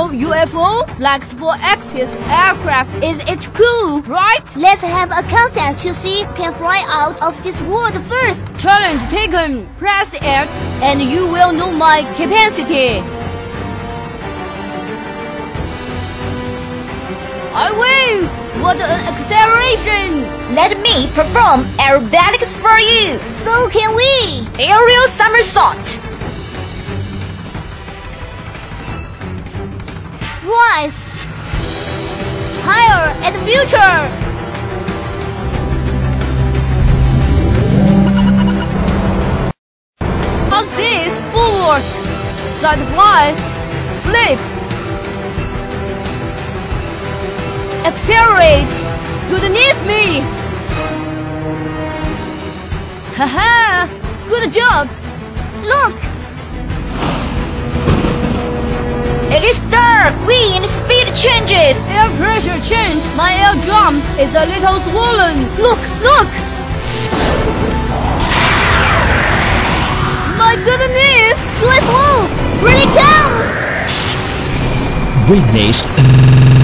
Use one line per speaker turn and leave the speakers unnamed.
know UFO, flexible axis aircraft is its crew, right?
Let's have a contest to see who can fly out of this world first.
Challenge taken. Press it and you will know my capacity. I will! What an acceleration!
Let me perform aerobatics for you.
So can we!
Aerial somersault.
Rise! Higher and future!
How's this? Forward! Side fly! Flip! Accelerate! Goodness me! Haha! Good job!
Look!
It is dark. Wind speed changes.
Air pressure change. My air drum is a little swollen. Look! Look! My goodness!
UFO! Here it comes!
Witness